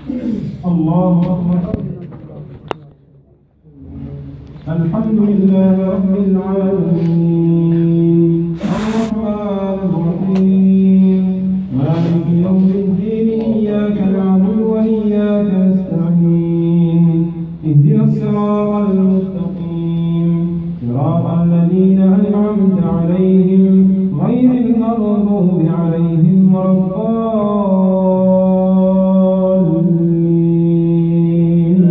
الله أكبر. الحمد لله رب العالمين الرحمن الرحيم مالك يوم الدين إياك نعبد وإياك نستعين اهدنا الصراط المستقيم صراط الذين أنعمت عليهم غير المغضوب عليهم ولا الضالين.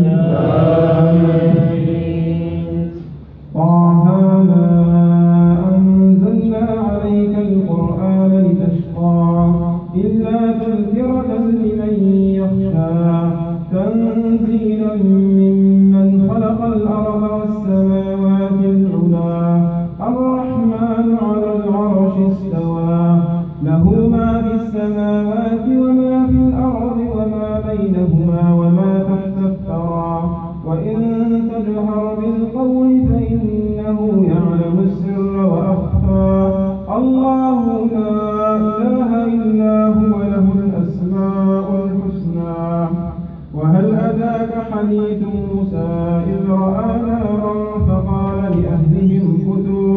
طه ما أنزلنا عليك القرآن لتشقى إلا تذكرة لمن يخشى تنزيلا ممن خلق الأرض والسماوات العلى الرحمن على العرش استوى له ما في السماوات وما في الأرض وما بينهما وما تحت الثرى وإن تجهر بالقول فإنه يعلم السر وأخفى الله لا إله إلا هو له الأسماء الحسنى. وهل أتاك حديث موسى إذ رأى نارا فقال لأهلهم كثوا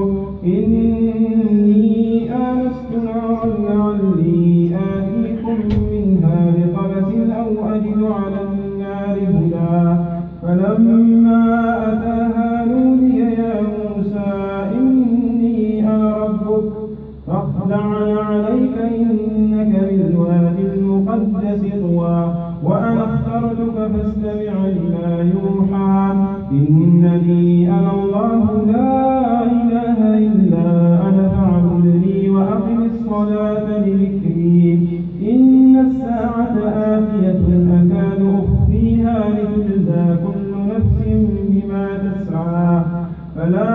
إني آنست نارا لعلي آتيكم منها بقبس أو أجد على النار هدى فلما أتاها نودي يا موسى إني أنا ربك فاخلع عليك إنك بالوادي المقدس طوى وأنا اخترتك فاستمع لما يوحى إنني أنا الله لا إله إلا أنا فاعبدني وأقم الصلاة لذكري إن الساعة آتية أكاد أخفيها لتجزى كل نفس بما تسعى فلا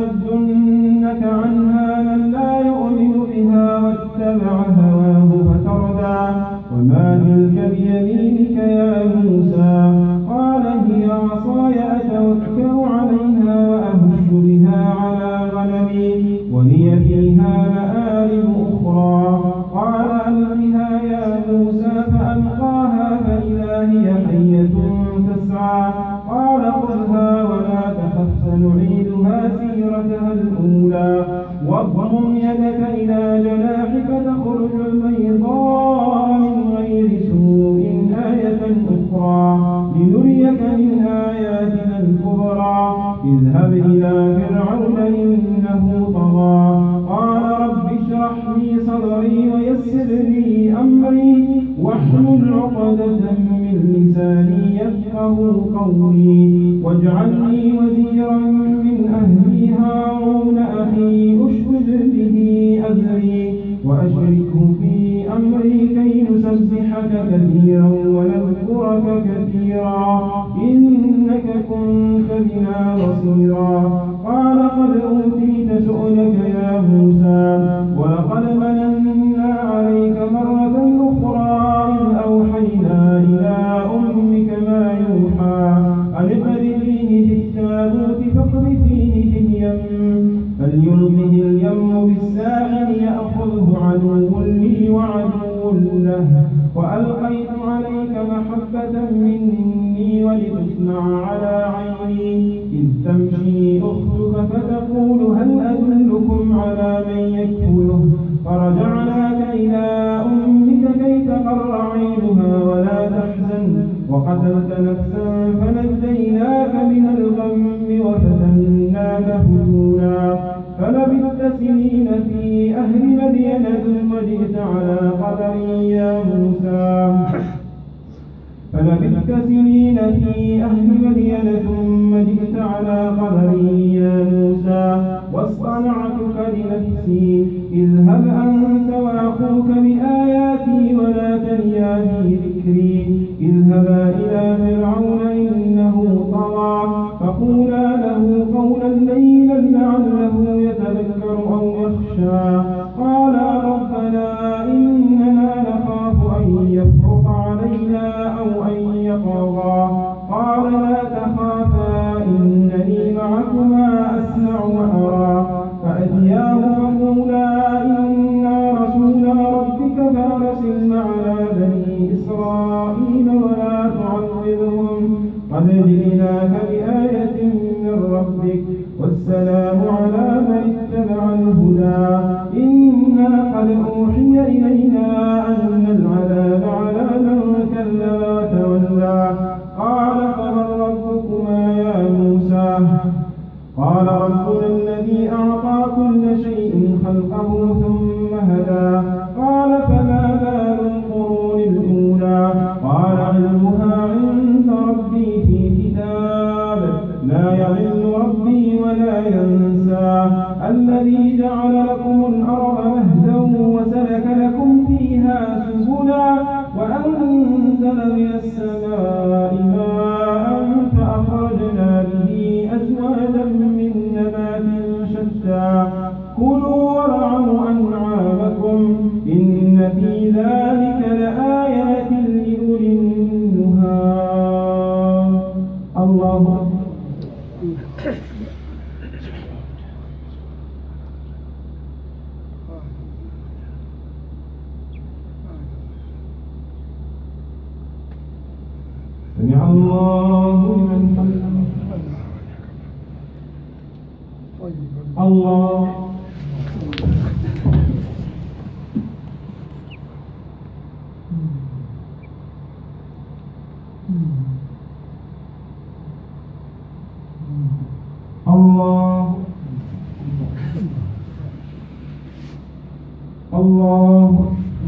يصدنك عنها من لا يؤمن بها واتبع هواه فتردى وما تلك بيمينك يا موسى قال هي عصاي أتوكل عليها وأهش بها على غنمي ولي فيها مآرب أخرى قال ألقها يا موسى فألقاها فإذا هي حية تسعى قال خذها ولا تخف سنعيدها سيرتها الأولى واضم يدك إلى جناحك تخرج بيضاء من غير سوء آية أخرى لنريك من آياتنا الكبرى اذهب إلى فرعون إنه طغى قال رب اشرح لي صدري ويسر لي أمري واحلل عقدة من لساني يفقه قولي واجعل لي وزيرا من أهلي هارون أخي أشدد به أزري وأشركه في أمري كي نسبحك كثيرا ونذكرك كثيرا إنك كنت بنا بصيرا قال قد أوتيت سؤلك يا موسى ولقد مننا عليك مرة أخرى إذ أوحينا إلى أمك ما يوحى أن اقذفيه في التابوت فاقذفيه في اليم فليلقه اليم بالساحل يأخذه عدو لي وعدو له وألقيت عليك محبة مني ولتصنع على عيني إذ تمشي أختك فتقول هل أدلكم على من يكفله فرجعناك إلى أمك كي تقر عينها ولا تحزن وقتلت نفسا فنجيناك من الغم وفتناك فتونا فلبثت سنين في أهل مدين ثم جئت على قدري يا موسى فلبثت سنين في أهل مدين ثم جئت على قدري يا موسى واصطنعتك لنفسي اذهب أنت وأخوك بآياتي ولا تنيا في ذكري اذهبا إلى فرعون إنه طغى فقولا له قولا لينا لعله يتذكر أو يخشى قالا ربنا إننا نخاف أن يفرط علينا أو أن يطغى قال لا تخافا إنني معكما أسمع وأرى فأتياه فقولا إنا رسول ربك فأرسل معنا بني إسرائيل ولا قد جئناك بآية من ربك والسلام على من اتبع الهدى إنا قد أوحي إلينا أن العذاب على من كذب وتولى قال فمن ربكما يا موسى قال ربنا الذي أعطى كل شيء خلقه ثم هدى قال فما بال القرون الأولى قال علمها عند ربي في كتاب لا يضل ربي ولا ينسى الذي جعل لكم الأرض مهدا وسلك لكم فيها سبلا وأنزل من السماء ماء فأخرجنا به أزواجا من نبات شتى كلوا وارعوا أنعامكم إن في ذلك لآيات لأولي النهى. الله أكبر. سمع الله لمن حمده. الله الله الله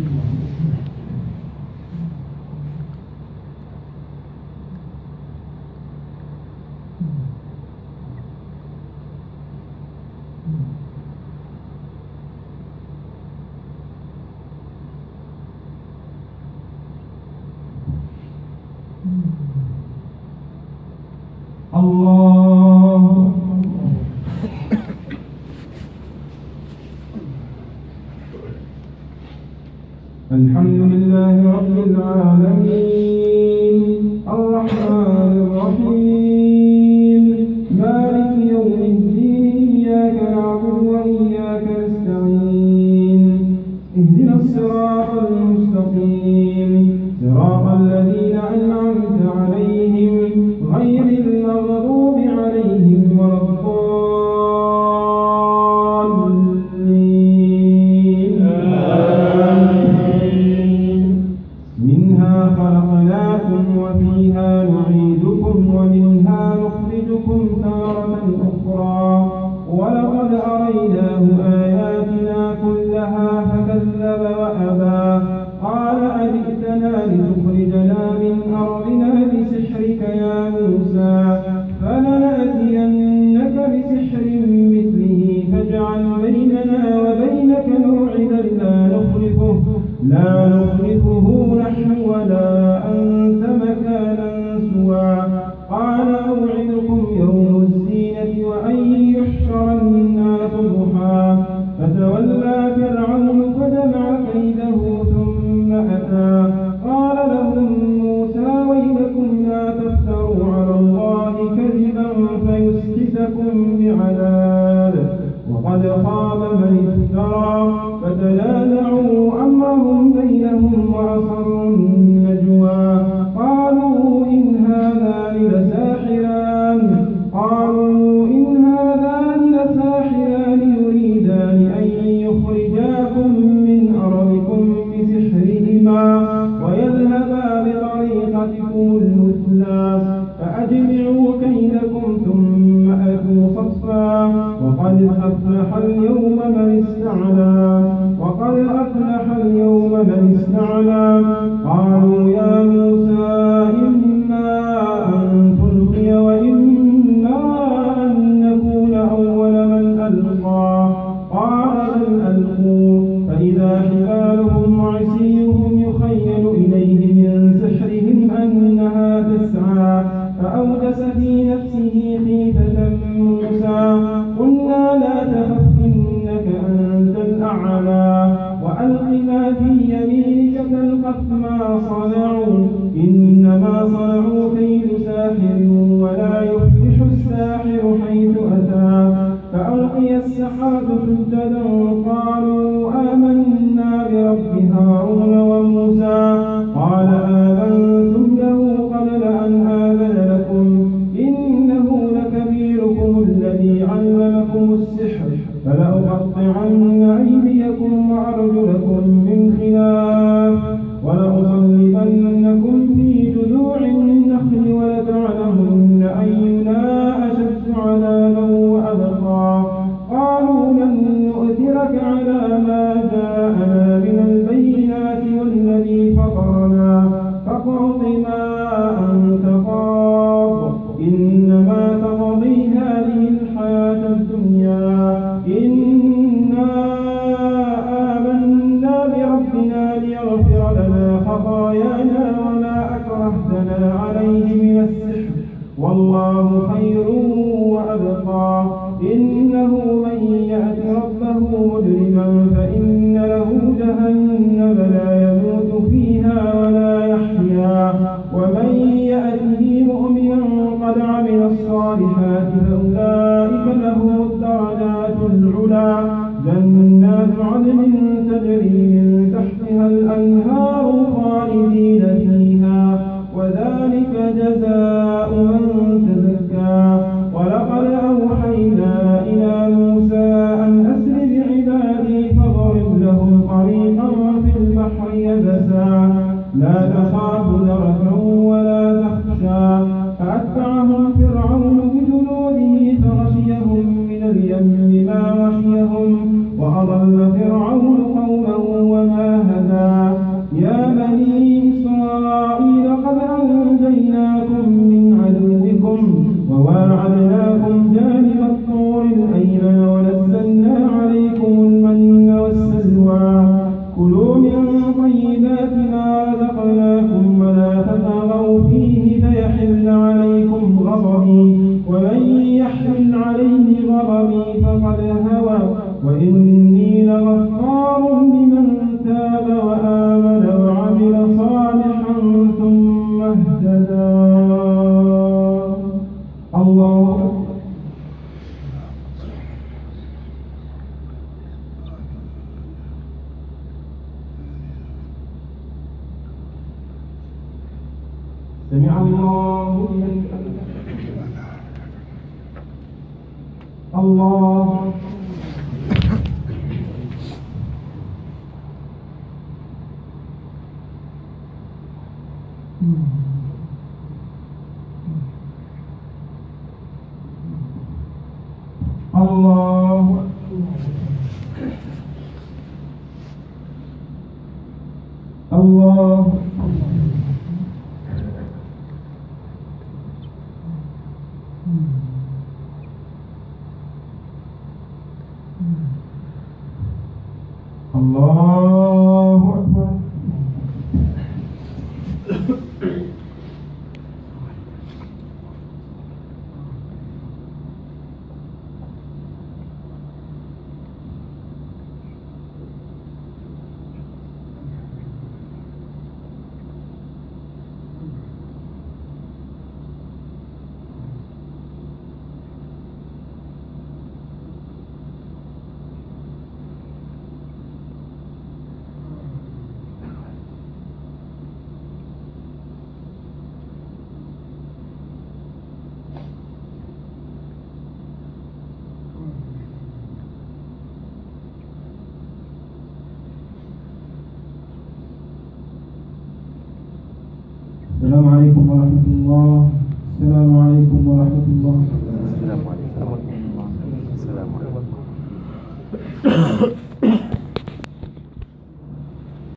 الله الحمد لله رب العالمين الرحمن الرحيم مالك يوم الدين إياك نعبد وإياك نستعين اهدنا الصراط المستقيم صراط الذين أنعمت عليهم غير المغضوب عليهم ولا الضالين آمين. منها خلقناكم وفيها نعيدكم ومنها نخرجكم تارة أخرى ولقد أريناه آياتنا كلها فكذب وأبى قال أجئتنا لتخرجنا من أرضنا بسحرك يا موسى فلنأتينك بسحر مثله فاجعل بيننا وبينك موعدا لا نخلفه نحن ولا أنت مكانا سوى قال موعدكم يوم الزينة وأن يحشر الناس ضحى فتولى فرعون فجمع كيده ثم أتى قال لهم موسى ويلكم لا تفتروا على الله كذبا فيسحتكم بعذاب وقد خاب من افترى فتنازعوا أمرهم بينهم وأصروا النجوى قالوا إن هذان لساحران يريدان أن يخرجاكم من أرضكم بسحرهما ويذهبا بطريقتكم المثلى فأجمعوا كيدكم ثم أتوا صفا وقد أفلح اليوم من استعلى قالوا يا موسى إما أن تلقي وإما أن نكون أول من ألقى قال بل ألقوا فإذا حبالهم وعصيهم يخيل إليه من سحرهم أنها تسعى فأوجس في نفسه خيفة موسى قلنا لا تخف إنك أنت الأعلى وألق ما في يمينك تلقف ما صنعوا إنما صنعوا كيد ساحر ولا يفلح الساحر حيث أتى فألقي السحاب سجدا قالوا آمنا برب هارون وموسى قال آمنتم له قبل أن آذن لكم ألقنا عليه من السحر والله خير وأبقى إنه من يأت ربه مجرما فإن له جهنم لا يموت فيها ولا يحيا ومن يأته مؤمنا قد عمل الصالحات فأولئك لهم الدرجات العلى جنات عدن تجري من تحتها الأنهار خالدين فيها وذلك جزاء من تزكى ولقد أوحينا إلى موسى أن أسر بعبادي فاضرب لهم طريقا في البحر يبسا لا تخاف دركا ولا تخشى فأتبعهم فرعون بجنوده فغشيهم من اليم ما غشيهم وأضل فرعون قومه وما هدى يا بني إسرائيل قد أنجيناكم من عدوكم وواعدناكم جانب الطور الأيمن ونزلنا عليكم المن والسلوى كلوا من طيبات ما رزقناكم ولا تطغوا فيه فيحل عليكم غضبي ومن يحمل عليه غضبي فقد هوى وإني لغفار لمن تاب وآمن وعمل صالحا ثم اهتدى الله أكبر. سمع الله لمن حمده الله الله الله الله أكبر. السلام عليكم ورحمة الله. السلام عليكم ورحمة الله. السلام عليكم ورحمة الله. السلام عليكم.